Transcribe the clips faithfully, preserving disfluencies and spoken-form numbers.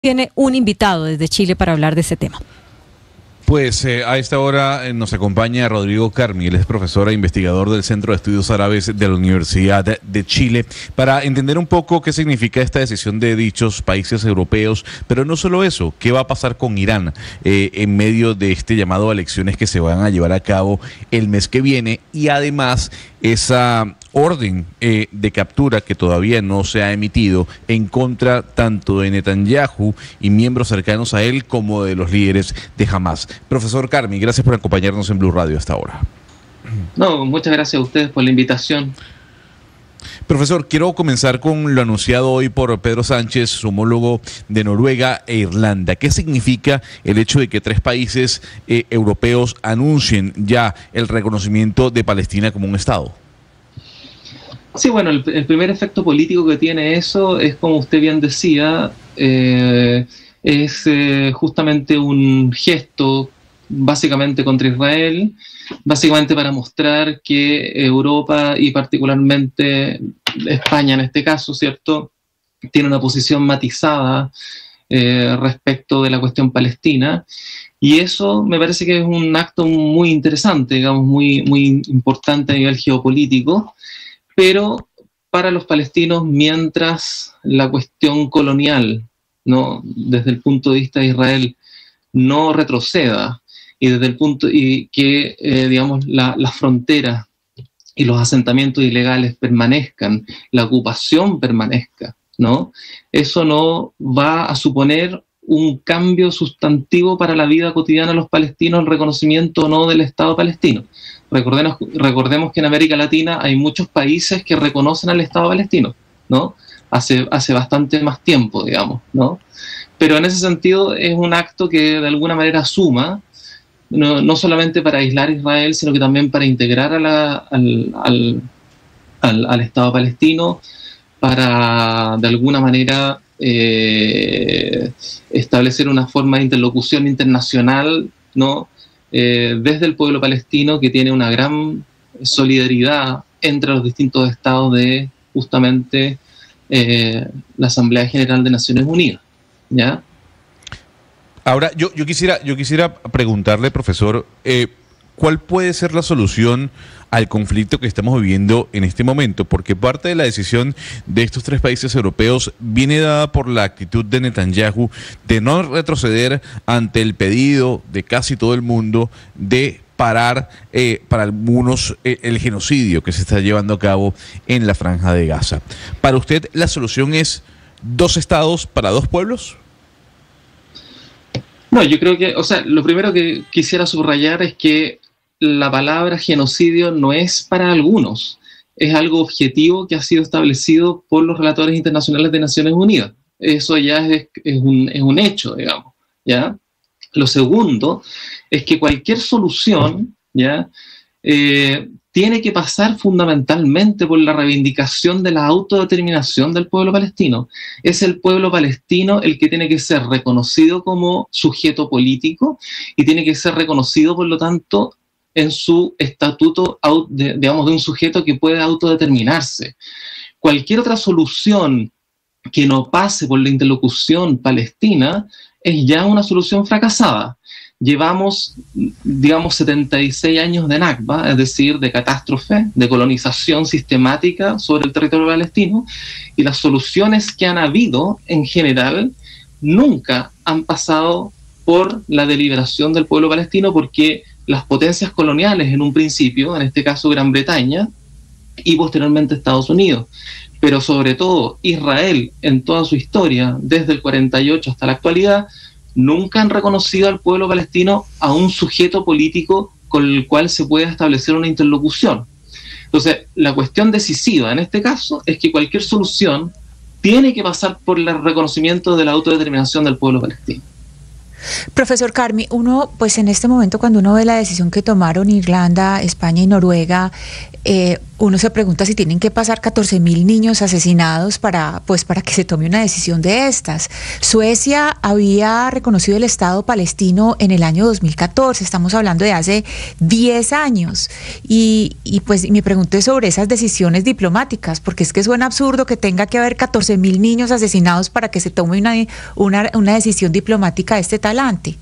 Tiene un invitado desde Chile para hablar de ese tema. Pues eh, a esta hora eh, nos acompaña Rodrigo Carmi, él es profesor e investigador del Centro de Estudios Árabes de la Universidad de, de Chile, para entender un poco qué significa esta decisión de dichos países europeos, pero no solo eso, qué va a pasar con Irán eh, en medio de este llamado a elecciones que se van a llevar a cabo el mes que viene, y además esa orden eh, de captura que todavía no se ha emitido en contra tanto de Netanyahu y miembros cercanos a él como de los líderes de Hamas. Profesor Carmi, gracias por acompañarnos en Blue Radio hasta ahora. No, muchas gracias a ustedes por la invitación. Profesor, quiero comenzar con lo anunciado hoy por Pedro Sánchez, su homólogo de Noruega e Irlanda. ¿Qué significa el hecho de que tres países eh, europeos anuncien ya el reconocimiento de Palestina como un Estado? Sí, bueno, el, el primer efecto político que tiene eso es, como usted bien decía, eh, es eh, justamente un gesto básicamente contra Israel, básicamente para mostrar que Europa y particularmente España en este caso, ¿cierto?, tiene una posición matizada eh, respecto de la cuestión palestina, y eso me parece que es un acto muy interesante, digamos, muy, muy importante a nivel geopolítico, pero para los palestinos, mientras la cuestión colonial, ¿no?, desde el punto de vista de Israel, no retroceda, y desde el punto y que eh, digamos la, las fronteras y los asentamientos ilegales permanezcan, la ocupación permanezca, ¿no?, eso no va a suponer un cambio sustantivo para la vida cotidiana de los palestinos, el reconocimiento o no del Estado palestino. Recordemos, recordemos que en América Latina hay muchos países que reconocen al Estado palestino, ¿no?, hace, hace bastante más tiempo, digamos, ¿no? Pero en ese sentido es un acto que de alguna manera suma, no, no solamente para aislar a Israel, sino que también para integrar a la, al, al, al, al Estado palestino, para de alguna manera eh, establecer una forma de interlocución internacional, ¿no?, Eh, desde el pueblo palestino, que tiene una gran solidaridad entre los distintos estados de justamente eh, la Asamblea General de Naciones Unidas, ¿ya? Ahora, yo, yo, quisiera, yo quisiera preguntarle, profesor, eh, ¿cuál puede ser la solución al conflicto que estamos viviendo en este momento? Porque parte de la decisión de estos tres países europeos viene dada por la actitud de Netanyahu de no retroceder ante el pedido de casi todo el mundo de parar eh, para algunos eh, el genocidio que se está llevando a cabo en la Franja de Gaza. ¿Para usted la solución es dos estados para dos pueblos? No, yo creo que, o sea, lo primero que quisiera subrayar es que la palabra genocidio no es para algunos, es algo objetivo que ha sido establecido por los relatores internacionales de Naciones Unidas. Eso ya es, es, un, es un hecho, digamos, ¿ya? Lo segundo es que cualquier solución, ¿ya?, eh, tiene que pasar fundamentalmente por la reivindicación de la autodeterminación del pueblo palestino. Es el pueblo palestino el que tiene que ser reconocido como sujeto político y tiene que ser reconocido, por lo tanto, en su estatuto, de, digamos, de un sujeto que puede autodeterminarse. Cualquier otra solución que no pase por la interlocución palestina es ya una solución fracasada. Llevamos, digamos, setenta y seis años de Nakba, es decir, de catástrofe, de colonización sistemática sobre el territorio palestino, y las soluciones que han habido, en general, nunca han pasado por la deliberación del pueblo palestino, porque las potencias coloniales en un principio, en este caso Gran Bretaña, y posteriormente Estados Unidos, pero sobre todo Israel en toda su historia, desde el cuarenta y ocho hasta la actualidad, nunca han reconocido al pueblo palestino a un sujeto político con el cual se pueda establecer una interlocución. Entonces, la cuestión decisiva en este caso es que cualquier solución tiene que pasar por el reconocimiento de la autodeterminación del pueblo palestino. Profesor Carmi, uno, pues en este momento cuando uno ve la decisión que tomaron Irlanda, España y Noruega, eh, uno se pregunta si tienen que pasar catorce mil niños asesinados para, pues, para que se tome una decisión de estas. Suecia había reconocido el Estado palestino en el año dos mil catorce, estamos hablando de hace diez años, y, y pues mi pregunta es sobre esas decisiones diplomáticas, porque es que suena absurdo que tenga que haber catorce mil niños asesinados para que se tome una, una, una decisión diplomática de este talante.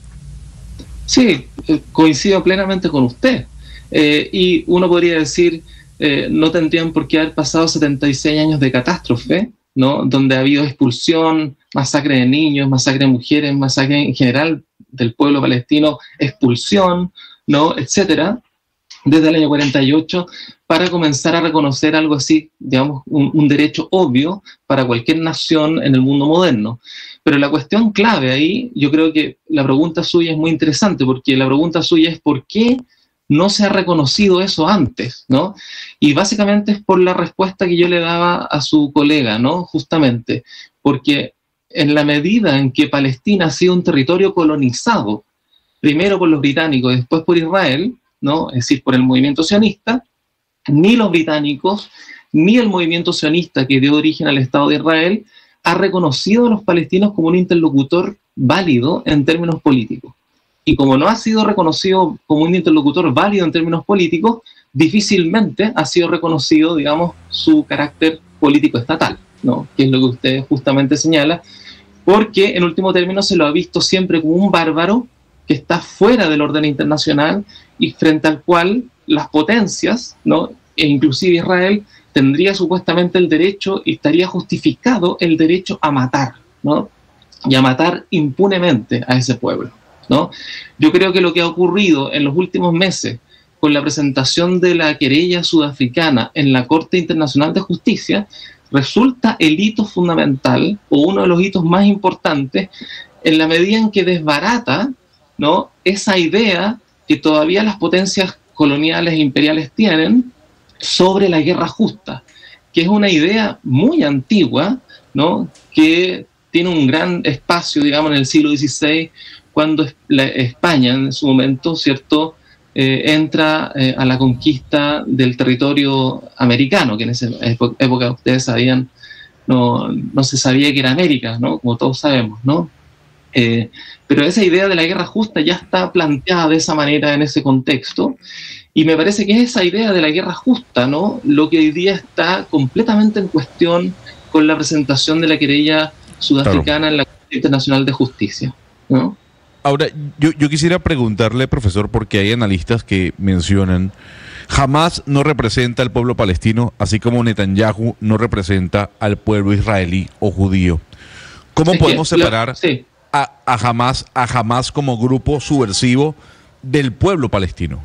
Sí, coincido plenamente con usted. Eh, y uno podría decir, eh, no tendrían por qué haber pasado setenta y seis años de catástrofe, ¿no? Donde ha habido expulsión, masacre de niños, masacre de mujeres, masacre en general del pueblo palestino, expulsión, ¿no? Etcétera, desde el año cuarenta y ocho, para comenzar a reconocer algo así, digamos, un, un derecho obvio para cualquier nación en el mundo moderno. Pero la cuestión clave ahí, yo creo que la pregunta suya es muy interesante, porque la pregunta suya es ¿por qué no se ha reconocido eso antes, ¿no? Y básicamente es por la respuesta que yo le daba a su colega, ¿no? Justamente, porque en la medida en que Palestina ha sido un territorio colonizado, primero por los británicos y después por Israel, ¿no? Es decir, por el movimiento sionista, ni los británicos, ni el movimiento sionista que dio origen al Estado de Israel, ha reconocido a los palestinos como un interlocutor válido en términos políticos. Y como no ha sido reconocido como un interlocutor válido en términos políticos, difícilmente ha sido reconocido, digamos, su carácter político estatal, ¿no? Que es lo que usted justamente señala, porque en último término se lo ha visto siempre como un bárbaro que está fuera del orden internacional y frente al cual las potencias, ¿no? E inclusive Israel, tendría supuestamente el derecho y estaría justificado el derecho a matar, ¿no? Y a matar impunemente a ese pueblo, ¿no? Yo creo que lo que ha ocurrido en los últimos meses con la presentación de la querella sudafricana en la Corte Internacional de Justicia resulta el hito fundamental o uno de los hitos más importantes en la medida en que desbarata, ¿no? Esa idea que todavía las potencias coloniales e imperiales tienen sobre la guerra justa, que es una idea muy antigua, ¿no? Que tiene un gran espacio, digamos, en el siglo dieciséis, cuando la España en su momento, ¿cierto?, eh, entra eh, a la conquista del territorio americano, que en esa época ustedes sabían, no, no se sabía que era América, ¿no? Como todos sabemos, ¿no? Eh, pero esa idea de la guerra justa ya está planteada de esa manera en ese contexto, y me parece que es esa idea de la guerra justa, ¿no?, lo que hoy día está completamente en cuestión con la presentación de la querella sudafricana, claro, en la Corte Internacional de Justicia, ¿no? Ahora, yo, yo quisiera preguntarle, profesor, porque hay analistas que mencionan Hamás no representa al pueblo palestino, así como Netanyahu no representa al pueblo israelí o judío. ¿Cómo es podemos que, separar la, sí. a, a, Hamás, a Hamás como grupo subversivo del pueblo palestino?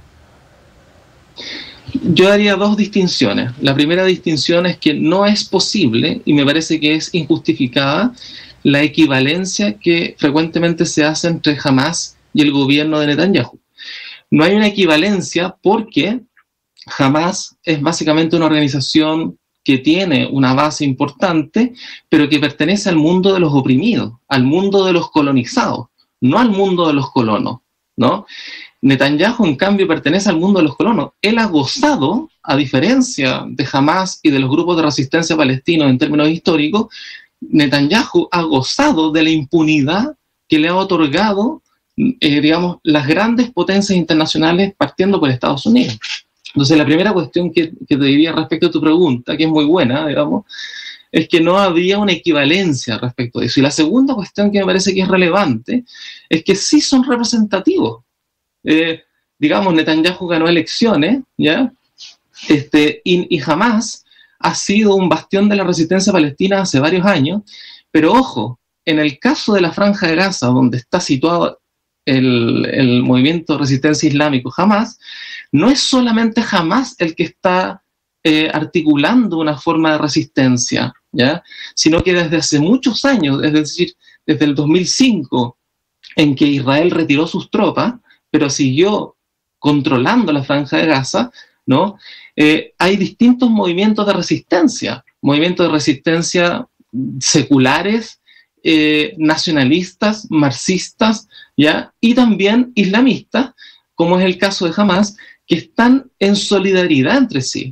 Yo haría dos distinciones. La primera distinción es que no es posible, y me parece que es injustificada, la equivalencia que frecuentemente se hace entre Hamás y el gobierno de Netanyahu. No hay una equivalencia porque Hamás es básicamente una organización que tiene una base importante, pero que pertenece al mundo de los oprimidos, al mundo de los colonizados, no al mundo de los colonos, ¿no? Netanyahu, en cambio, pertenece al mundo de los colonos. Él ha gozado, a diferencia de Hamás y de los grupos de resistencia palestinos en términos históricos, Netanyahu ha gozado de la impunidad que le ha otorgado, eh, digamos, las grandes potencias internacionales partiendo por Estados Unidos. Entonces, la primera cuestión que, que te diría respecto a tu pregunta, que es muy buena, digamos, es que no habría una equivalencia respecto a eso. Y la segunda cuestión que me parece que es relevante es que sí son representativos. Eh, digamos, Netanyahu ganó elecciones, ¿ya? Este, y, y Hamás ha sido un bastión de la resistencia palestina hace varios años, pero ojo, en el caso de la Franja de Gaza, donde está situado el, el movimiento de resistencia islámico Hamás, no es solamente Hamás el que está eh, articulando una forma de resistencia, ¿ya? Sino que desde hace muchos años, es decir, desde el dos mil cinco, en que Israel retiró sus tropas, pero siguió controlando la Franja de Gaza, ¿no? Eh, hay distintos movimientos de resistencia, movimientos de resistencia seculares, eh, nacionalistas, marxistas, ¿ya? Y también islamistas, como es el caso de Hamás, que están en solidaridad entre sí.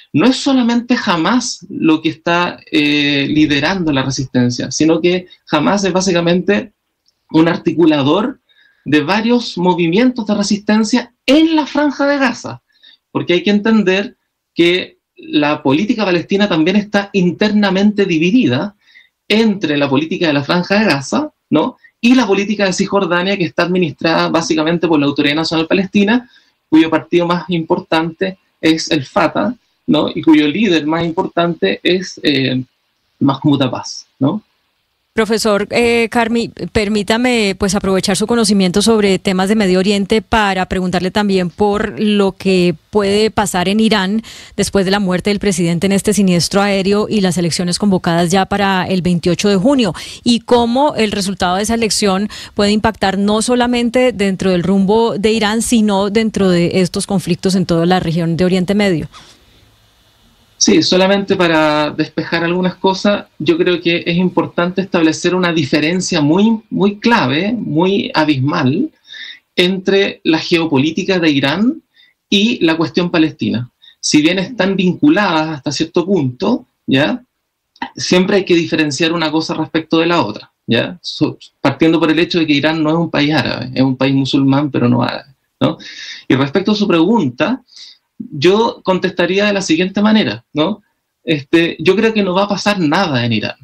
no es solamente Hamás lo que está eh, liderando la resistencia, sino que Hamás es básicamente un articulador de varios movimientos de resistencia en la Franja de Gaza, porque hay que entender que la política palestina también está internamente dividida entre la política de la Franja de Gaza, ¿no?, y la política de Cisjordania, que está administrada básicamente por la Autoridad Nacional Palestina, cuyo partido más importante es el Fatah, ¿no?, y cuyo líder más importante es eh, Mahmoud Abbas, ¿no? Profesor eh, Karmi, permítame pues aprovechar su conocimiento sobre temas de Medio Oriente para preguntarle también por lo que puede pasar en Irán después de la muerte del presidente en este siniestro aéreo y las elecciones convocadas ya para el veintiocho de junio, y cómo el resultado de esa elección puede impactar no solamente dentro del rumbo de Irán, sino dentro de estos conflictos en toda la región de Oriente Medio. Sí, solamente para despejar algunas cosas, yo creo que es importante establecer una diferencia muy, muy clave, muy abismal, entre la geopolítica de Irán y la cuestión palestina. Si bien están vinculadas hasta cierto punto, ¿ya?, siempre hay que diferenciar una cosa respecto de la otra, ¿ya?, so, partiendo por el hecho de que Irán no es un país árabe, es un país musulmán, pero no árabe, ¿no? Y respecto a su pregunta, yo contestaría de la siguiente manera, ¿no? Este, yo creo que no va a pasar nada en Irán.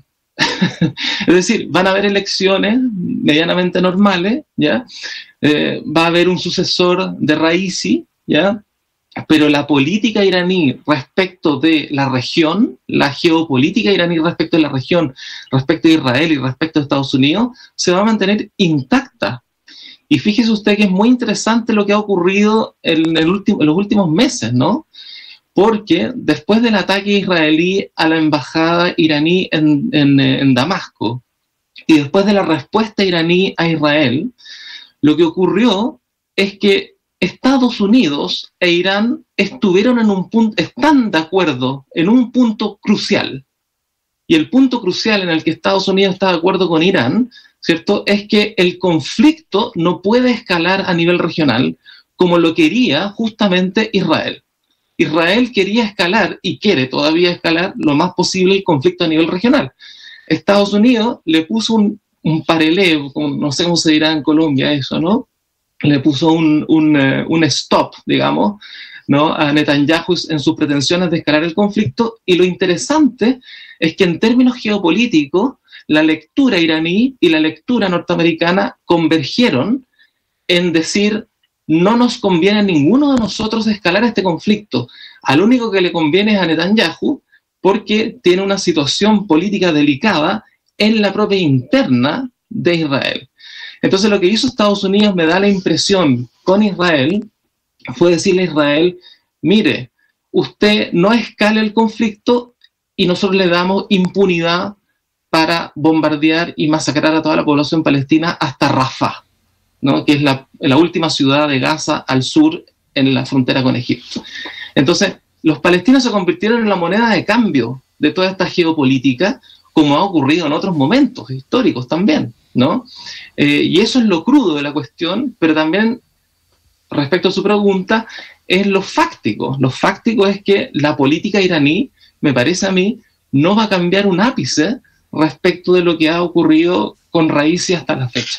Es decir, van a haber elecciones medianamente normales, ¿ya? Eh, va a haber un sucesor de Raisi, ¿ya? Pero la política iraní respecto de la región, la geopolítica iraní respecto de la región, respecto de Israel y respecto de Estados Unidos, se va a mantener intacta. Y fíjese usted que es muy interesante lo que ha ocurrido en, el último, en los últimos meses, ¿no? Porque después del ataque israelí a la embajada iraní en, en, en Damasco y después de la respuesta iraní a Israel, lo que ocurrió es que Estados Unidos e Irán estuvieron en un punto, están de acuerdo en un punto crucial. Y el punto crucial en el que Estados Unidos está de acuerdo con Irán, ¿cierto?, es que el conflicto no puede escalar a nivel regional como lo quería justamente Israel. Israel quería escalar y quiere todavía escalar lo más posible el conflicto a nivel regional. Estados Unidos le puso un, un parelé, no sé cómo se dirá en Colombia eso, ¿no? Le puso un, un, uh, un stop, digamos, ¿no?, a Netanyahu en sus pretensiones de escalar el conflicto. Y lo interesante es que en términos geopolíticos, la lectura iraní y la lectura norteamericana convergieron en decir: no nos conviene a ninguno de nosotros escalar este conflicto. Al único que le conviene es a Netanyahu, porque tiene una situación política delicada en la propia interna de Israel. Entonces lo que hizo Estados Unidos, me da la impresión, con Israel, fue decirle a Israel: mire, usted no escale el conflicto y nosotros le damos impunidad para bombardear y masacrar a toda la población palestina hasta Rafah, ¿no?, que es la, la última ciudad de Gaza al sur en la frontera con Egipto. Entonces, los palestinos se convirtieron en la moneda de cambio de toda esta geopolítica, como ha ocurrido en otros momentos históricos también, ¿no? Eh, y eso es lo crudo de la cuestión, pero también, respecto a su pregunta, es lo fáctico. Lo fáctico es que la política iraní, me parece a mí, no va a cambiar un ápice respecto de lo que ha ocurrido con Raisi hasta la fecha.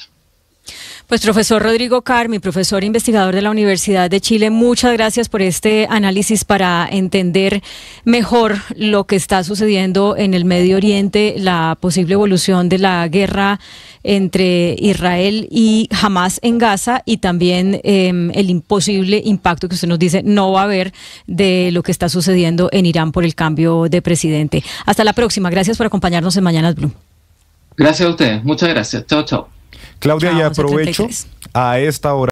Pues profesor Rodrigo Karmi, profesor investigador de la Universidad de Chile, muchas gracias por este análisis para entender mejor lo que está sucediendo en el Medio Oriente, la posible evolución de la guerra entre Israel y Hamás en Gaza, y también eh, el imposible impacto que usted nos dice no va a haber de lo que está sucediendo en Irán por el cambio de presidente. Hasta la próxima. Gracias por acompañarnos en Mañanas Blue. Gracias a ustedes. Muchas gracias. Chao, chao. Claudia, y aprovecho a esta hora.